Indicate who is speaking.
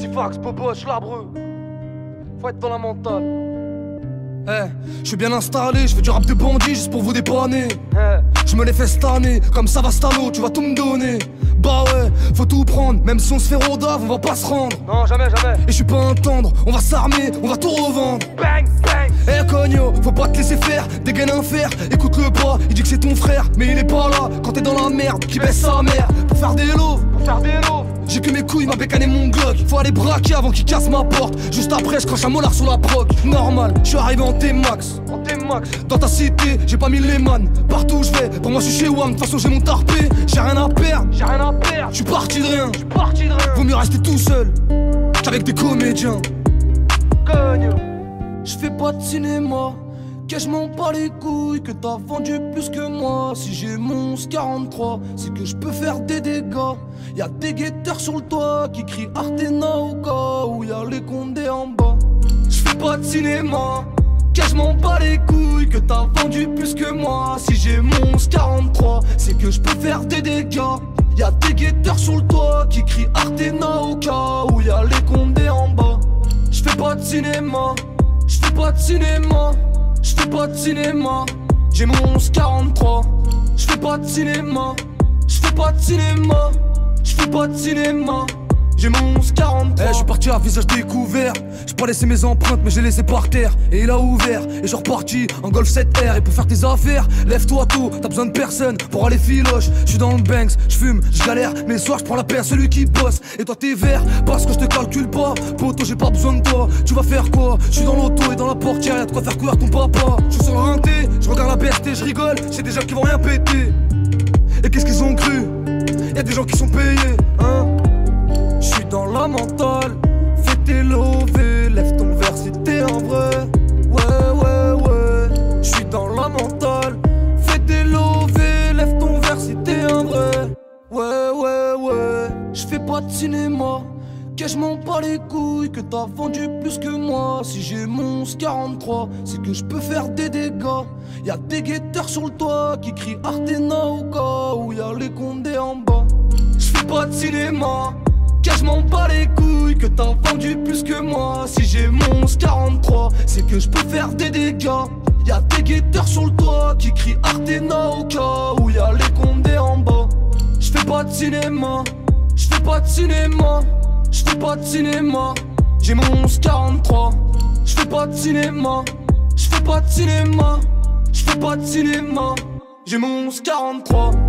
Speaker 1: Tifax, Boboche, Labreux. Faut être dans la mentale.
Speaker 2: Je suis bien installé, je fais du rap de bandit juste pour vous dépanner.
Speaker 1: Eh,
Speaker 2: Je me l'ai fait cette année, comme ça va Stano, tu vas tout me donner. Bah ouais, faut tout prendre, même si on se fait rodave, on va pas se rendre.
Speaker 1: non, jamais, jamais.
Speaker 2: Et je suis pas un tendre, on va s'armer, on va tout revendre.
Speaker 1: Bang, bang.
Speaker 2: Eh cogno, faut pas te laisser faire, dégaine un fer, écoute-le pas, il dit que c'est ton frère, mais il est pas là, quand t'es dans la merde, qui baisse sa mère, pour faire des lots.
Speaker 1: Pour faire des lots.
Speaker 2: J'ai que mes couilles, ma bécane et mon Glock. Faut aller braquer avant qu'il casse ma porte. Juste après, je crache un molar sur la prog. Normal, je suis arrivé en T-Max.
Speaker 1: En T-Max.
Speaker 2: Dans ta cité, j'ai pas mis les man. Partout où je vais, pour moi je suis chez WAM. De toute façon, j'ai mon tarpé, j'ai rien à perdre.
Speaker 1: J'ai rien à perdre.
Speaker 2: Je suis parti de rien.
Speaker 1: Parti de rien.
Speaker 2: Vaut mieux rester tout seul qu'avec des comédiens.
Speaker 1: Cogne.
Speaker 2: Je fais pas de cinéma, que je m'en bats les couilles, que t'as vendu plus que moi. Si j'ai mon 43, c'est que je peux faire des dégâts. Y'a des guetteurs sur le toit qui crient Artena au cas où y'a les condés en bas. Je fais pas de cinéma, que je m'en bats les couilles, que t'as vendu plus que moi. Si j'ai mon 43, c'est que je peux faire des dégâts. Y'a des guetteurs sur le toit qui crient Artena au cas où y'a les condés en bas. Je fais pas de cinéma, je fais pas de cinéma, je fais pas de cinéma. J'ai mon 43, je fais pas de cinéma, je fais pas de cinéma, je fais pas de cinéma. J'ai mon 43. Je suis parti à visage découvert. J'ai pas laissé mes empreintes mais j'ai laissé par terre. Et il a ouvert et je suis reparti en Golf 7R. Et pour faire tes affaires, lève-toi tôt, t'as besoin de personne pour aller filoche. Je suis dans le Banks, je fume, je galère. Mais le soir je prends la paix à celui qui bosse. Et toi t'es vert parce que je te calcule pas. Poto j'ai pas besoin de toi, tu vas faire quoi? Je suis dans l'auto et dans la portière, y'a de quoi faire courir ton papa. Je suis sur le rinté, je regarde la BRT, je rigole. C'est des gens qui vont rien péter. Et qu'est-ce qu'ils ont cru? Y'a des gens qui sont payés, hein. J'suis dans la mentale, fais tes lovés, lève ton verre si t'es un vrai. Ouais. J'suis dans la mentale, fais tes lovés, lève ton verre si t'es un vrai. Ouais. J'fais pas de cinéma, que je m'en bats les couilles, que t'as vendu plus que moi. Si j'ai mon 43, c'est que je peux faire des dégâts. Y'a des guetteurs sur le toit qui crient Artena au cas où y'a les condés en bas. J'fais pas de cinéma, que je m'en bats les couilles, que t'as vendu plus que moi. Si j'ai mon 43, c'est que je peux faire des dégâts. Y'a des guetteurs sur le toit qui crient Artena au cas où y'a les condés en bas. J'fais pas de cinéma, j'fais pas de cinéma, j'fais pas de cinéma. J'ai mon 43, j'fais pas de cinéma, j'fais pas de cinéma, j'fais pas de cinéma. J'ai mon 43.